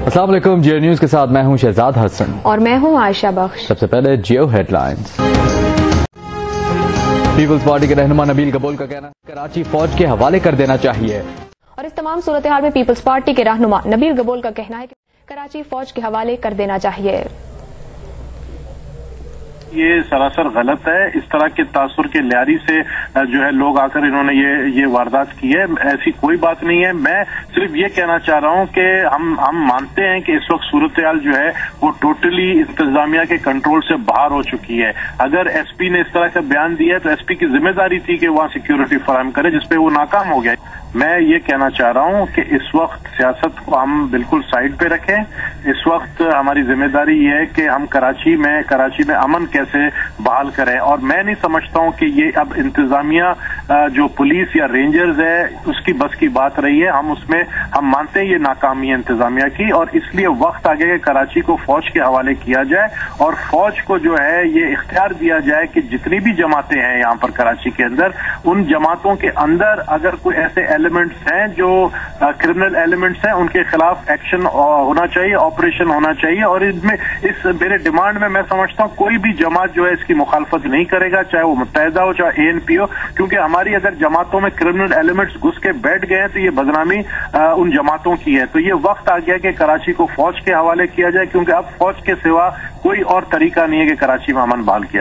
السلام علیکم، جیو نیوز کے ساتھ میں ہوں شہزاد حسن اور میں ہوں عائشہ بخش۔ سب سے پہلے جیو ہیڈ لائنز۔ پیپلز پارٹی کے رہنما نبیل گبول کا کہنا ہے کراچی فوج کے حوالے کر دینا چاہیے، اور اس تمام صورتحال میں پیپلز پارٹی کے رہنما نبیل گبول کا کہنا ہے کہ کراچی فوج کے حوالے کر دینا چاہیے۔ یہ سراسر غلط ہے۔ اس طرح کے تاثر کے لیاری سے جو ہے لوگ آ کر انہوں نے یہ واردات کی ہے، ایسی کوئی بات نہیں ہے۔ میں صرف یہ کہنا چاہ رہا ہوں کہ ہم مانتے ہیں کہ اس وقت صورتحال جو ہے وہ ٹوٹلی انتظامیہ کے کنٹرول سے باہر ہو چکی ہے۔ اگر ایس پی نے اس طرح کا بیان دیا ہے تو ایس پی کی ذمہ داری تھی کہ وہاں سیکیورٹی فراہم کرے، جس پہ وہ ناکام ہو گیا۔ میں یہ کہنا چاہ رہا ہوں کہ اس وقت سیاست کو ہم بالکل سائڈ پہ رکھیں۔ اس وقت ہماری ذمہ داری یہ ہے کہ ہم کراچی میں امن کیسے بحال کریں، اور میں نہیں سمجھتا ہوں کہ یہ اب انتظامیہ جو پولیس یا رینجرز ہے اس کی بس کی بات رہی ہے۔ ہم مانتے ہیں یہ ناکامی ہے انتظامیہ کی، اور اس لیے وقت آ گیا کہ کراچی کو فوج کے حوالے کیا جائے، اور فوج کو جو ہے یہ اختیار دیا جائے کہ جتنی بھی جماعتیں ہیں یہاں پر کراچی کے اندر، ان جماعتوں کے اندر اگر کوئی ایسے ایلیمنٹس ہیں جو کرمنل ایلیمنٹس ہیں، ان کے خلاف ایکشن ہونا چاہیے، آپریشن ہونا چاہیے۔ اور اس میرے ڈیمانڈ میں سمجھتا ہوں کوئی بھی جماعت جو ہے اس کی مخالفت نہیں کرے گا، چاہے وہ متحدہ ہو چاہے اے این پی ہو، کیونکہ ہماری اگر جماعتوں میں کرمنل ایلیمنٹس گھس کے بیٹھ گئے ہیں تو یہ بدنامی ان جماعتوں کی ہے۔ تو یہ وقت آ گیا کہ کراچی کو فوج کے حوالے کیا جائے، کیونکہ اب فوج کے سوا کوئی اور طریقہ نہیں ہے کہ کراچی میں امن بحال کیا